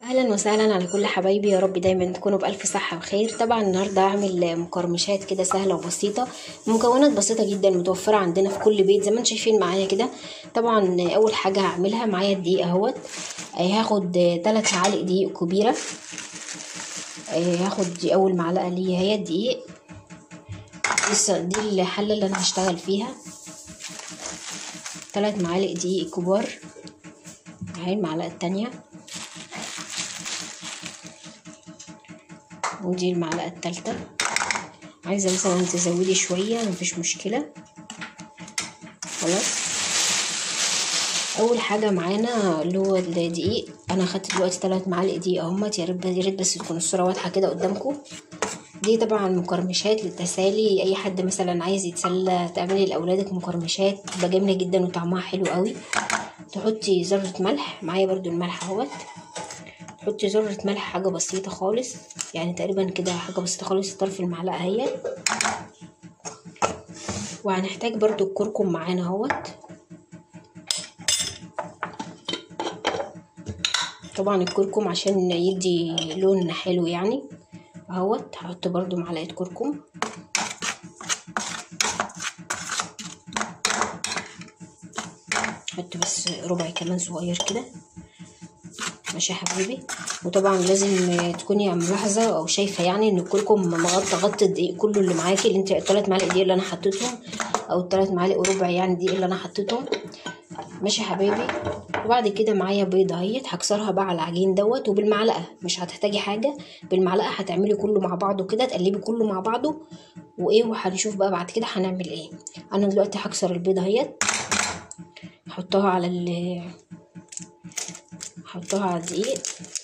اهلا وسهلا على كل حبايبي، يا رب دايما تكونوا بالف صحه وخير. طبعا النهارده هعمل مقرمشات كده سهله وبسيطه، مكونات بسيطه جدا متوفره عندنا في كل بيت زي ما انتم شايفين معايا كده. طبعا اول حاجه هعملها معايا الدقيق اهوت. هاخد 3 معالق دقيق كبيره. هاخد دي اول معلقه ليا هي الدقيق. دي الحله اللي انا هشتغل فيها. 3 معالق دقيق كبار. اهي المعلقه التانية، ودي المعلقه الثالثه. عايزه مثلا تزودي شويه مفيش مشكله. خلاص، اول حاجه معانا اللي هو الدقيق. انا اخدت دلوقتي 3 معالق دقيق اهمت، يا ريت بس تكون الصوره واضحه كده قدامكم. دي طبعا مقرمشات للتسالي، اي حد مثلا عايز يتسلى تعملي لاولادك مقرمشات تبقى جميله جدا وطعمها حلو قوي. تحطي ذره ملح، معايا برضو الملح اهوت. تحطي ذره ملح حاجه بسيطه خالص، يعني تقريبا كده حاجه بسيطه خالص، طرف المعلقه اهي. وهنحتاج برضو الكركم معانا اهوت. طبعا الكركم عشان يدي لون حلو يعني اهوت. هحط برضو معلقه كركم. حط بس ربع كمان صغير كده، ماشي يا حبيبي. وطبعا لازم تكوني ملاحظه او شايفه يعني ان الكركم غطي الدقيق كله اللي معاكي، اللي انت 3 معالق دقيق اللي انا حطيتهم، او 3 معالق وربع يعني دقيق اللي انا حطيتهم، ماشي يا حبايبي. وبعد كده معايا بيضه اهيت، هكسرها بقى على العجين دوت وبالمعلقه، مش هتحتاجي حاجه، بالمعلقه هتعملي كله مع بعضه كده، تقلبي كله مع بعضه وهنشوف بقى بعد كده هنعمل ايه. انا دلوقتي هكسر البيضه اهيت، هحطها على الدقيق.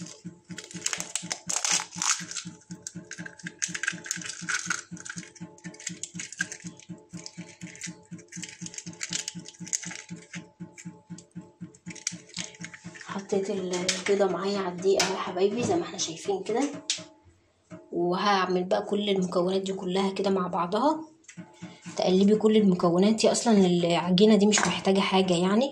حطيت البيضه معايا على الدقيق اهو يا حبايبي زي ما احنا شايفين كده. وهعمل بقى كل المكونات دي كلها كده مع بعضها. تقلبي كل المكونات دي، اصلا العجينه دي مش محتاجه حاجه يعني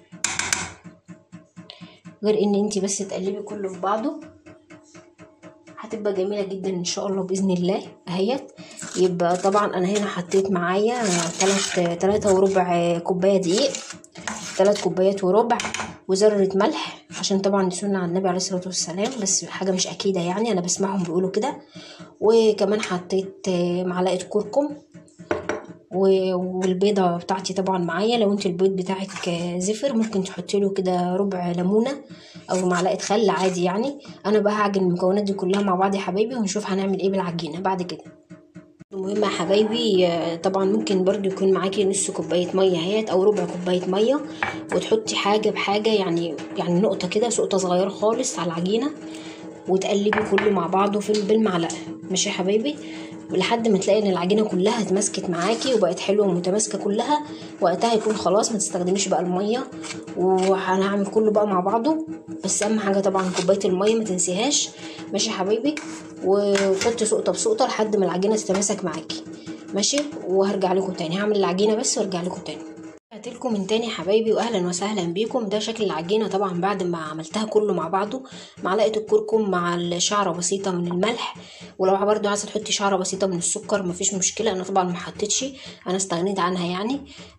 غير ان انتي بس تقلبي كله في بعضه، هتبقى جميله جدا ان شاء الله باذن الله اهيت. يبقى طبعا انا هنا حطيت معايا 3 وربع كوبايه دقيق، 3 كوبايات وربع، وذره ملح عشان طبعا دي سنه على النبي عليه الصلاه والسلام، بس حاجه مش اكيده يعني انا بسمعهم بيقولوا كده. وكمان حطيت معلقه كركم. والبيضه بتاعتي طبعا معايا، لو انت البيض بتاعك زفر ممكن تحطي له كده ربع ليمونه او معلقه خل عادي يعني. انا بقى هعجن المكونات دي كلها مع بعض يا حبايبي، ونشوف هنعمل ايه بالعجينه بعد كده. المهم يا حبايبي طبعا ممكن برضو يكون معاكي نص كوبايه ميه اهيت او ربع كوبايه ميه، وتحطي حاجه بحاجه يعني نقطه كده، سقطه صغيره خالص على العجينه، وتقلبي كله مع بعضه بالمعلقه، ماشي يا حبايبي، لحد ما تلاقي ان العجينه كلها اتمسكت معاكي وبقت حلوه ومتماسكه كلها. وقتها يكون خلاص ما تستخدميش بقى الميه. وهنعمل كله بقى مع بعضه، بس اهم حاجه طبعا كوبايه الميه ما تنسيهاش، ماشي يا حبايبي. وحطي سقطه بسقطه لحد ما العجينه تتماسك معاكي، ماشي. وهرجع لكم تاني، هعمل العجينه بس وارجع لكم تاني. لكم من تاني حبايبي، واهلا وسهلا بيكم. ده شكل العجينه طبعا بعد ما عملتها كله مع بعضه. معلقه الكركم مع الشعره بسيطه من الملح، ولو برضو عايزه تحطي شعره بسيطه من السكر مفيش مشكله، انا طبعا ما حطيتش، انا استغنيت عنها يعني.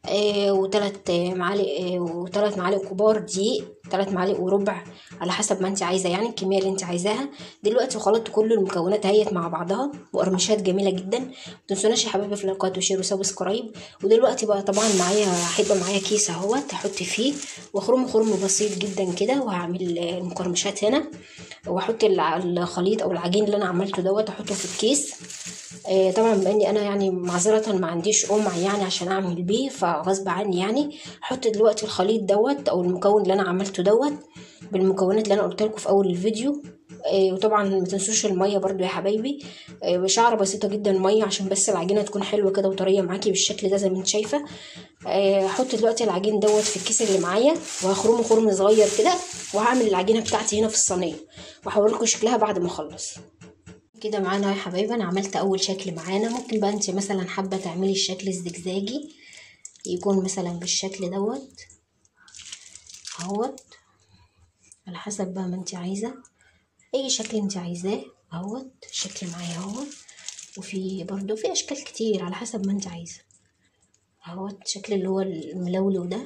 وثلاث معالق كبار دقيق، 3 معالق وربع على حسب ما انت عايزه يعني الكميه اللي انت عايزاها. دلوقتي خلطت كل المكونات هيت مع بعضها وقرمشات جميله جدا. ما تنسوناش يا حبايبي في لايكات وشير وسبسكرايب. ودلوقتي بقى طبعا هيبقى معايا كيس اهوت هحط فيه، واخرمه خرم بسيط جدا كده، وهعمل المقرمشات هنا، واحط الخليط او العجين اللي انا عملته دوت احطه في الكيس. طبعا بما اني انا يعني معذره ما عنديش قمع يعني عشان اعمل بيه، فغصب عني يعني احط دلوقتي الخليط دوت او المكون اللي انا عملته دوت بالمكونات اللي انا قلت لكم في اول الفيديو. وطبعا ما تنسوش الميه برضو يا حبايبي، بشعره بسيطه جدا ميه عشان بس العجينه تكون حلوه كده وطريه معاكي بالشكل ده زي ما انت شايفه. هحط دلوقتي العجين دوت في الكيس اللي معايا، وهخرمه خرم صغير كده، وهعمل العجينه بتاعتي هنا في الصينيه، وهوريكم شكلها بعد ما اخلص. كده معانا يا حبايبي انا عملت اول شكل معانا. ممكن بقى انت مثلا حابه تعملي الشكل الزجزاجي، يكون مثلا بالشكل دوت اهوت، على حسب بقى ما انت عايزه. اي شكل انت عايزاه اهوت. الشكل معايا اهوت، وفي برضو في اشكال كتير على حسب ما انت عايزه اهوت. الشكل اللي هو الملولو ده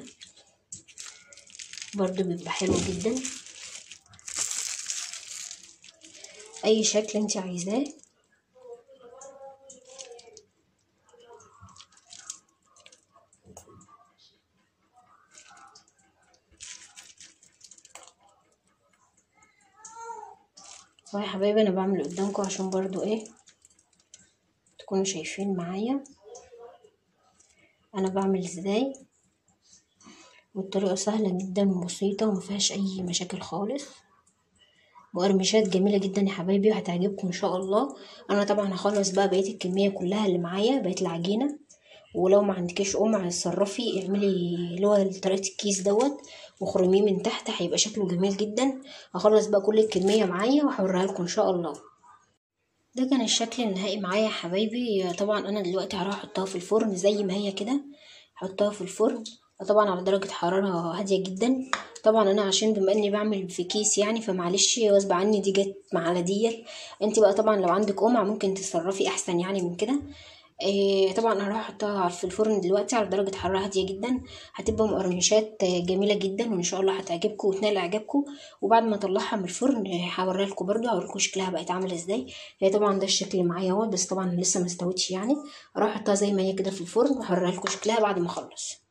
برضو بيبقى حلو جدا. اي شكل انت عايزاه. يا حبايبي انا بعمل قدامكم عشان برضو ايه تكونوا شايفين معايا انا بعمل ازاي، والطريقه سهله جدا وبسيطه ومفيهاش اي مشاكل خالص. مقرمشات جميله جدا يا حبايبي وهتعجبكم ان شاء الله. انا طبعا هخلص بقى بقيه الكميه كلها اللي معايا، بقيه العجينه. ولو ما عندكيش قمع اتصرفي اعملي اللي هو طريقه الكيس دوت وخرميه من تحت، هيبقى شكله جميل جدا. هخلص بقى كل الكميه معايا وهوريها لكم ان شاء الله. ده كان الشكل النهائي معايا يا حبايبي. طبعا انا دلوقتي هروح احطها في الفرن زي ما هي كده، احطها في الفرن طبعا على درجة حرارة هادية جدا. طبعا انا عشان بما اني بعمل في كيس يعني فمعلش غصب عني دي جت على ديت. انت بقى طبعا لو عندك قمع ممكن تتصرفي احسن يعني من كده. طبعا هروح احطها في الفرن دلوقتي على درجة حرارة هادية جدا. هتبقى مقرمشات جميلة جدا وان شاء الله هتعجبكم وتنال اعجابكم. وبعد ما اطلعها من الفرن هوريها لكم برضو، هوريكم شكلها بقت عامله ازاي. هي طبعا ده الشكل اللي معايا اهو، بس طبعا لسه ما استوتش يعني. اروح احطها زي ما هي كده في الفرن وهوريها لكم شكلها بعد ما اخلص.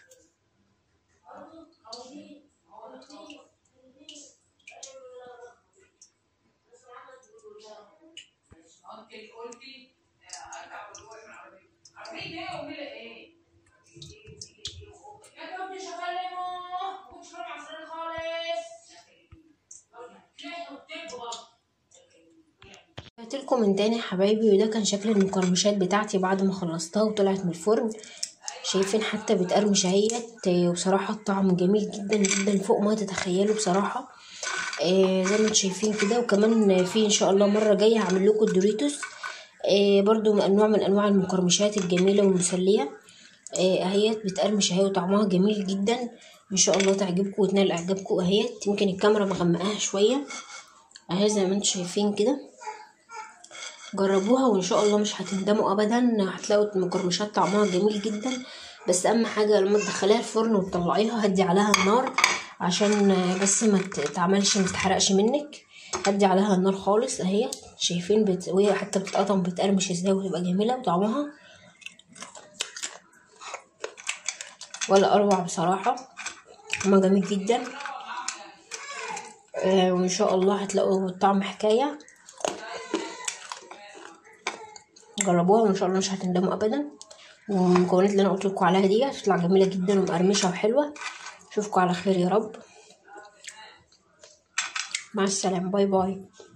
قلت لكم من تاني يا حبايبي، وده كان شكل المقرمشات بتاعتي بعد ما خلصتها وطلعت من الفرن. شايفين حتى بتقرمش اهيت، وبصراحه الطعم جميل جدا جدا فوق ما تتخيلوا بصراحه. زي ما انتم شايفين كده. وكمان في ان شاء الله مره جايه هعمل لكم الدوريتوس، برضو من انواع المقرمشات الجميله والمسليه. اهيت بتقرمش اهي وطعمها جميل جدا. ان شاء الله تعجبكم وتنال اعجابكم. اهيت يمكن الكاميرا مغمقاها شويه اهي زي ما انتم شايفين كده. جربوها وان شاء الله مش هتندموا ابدا، هتلاقوا المقرمشات طعمها جميل جدا. بس اهم حاجه لما تدخليها الفرن وتطلعيها هدي عليها النار عشان بس ما تتعملش ما تتحرقش منك. هدي عليها النار خالص اهي. شايفين وهي حتى بتتقطم بتقرمش ازاي وتبقى جميله وطعمها ولا اروع بصراحه. طعمها جميل جدا. وان شاء الله هتلاقوا الطعم حكايه. جربوها وان شاء الله مش هتندموا ابدا. والمكونات اللي انا قلت لكم عليها دي هتطلع جميله جدا ومقرمشه وحلوه. اشوفكم على خير يا رب. مع السلامه، باي باي.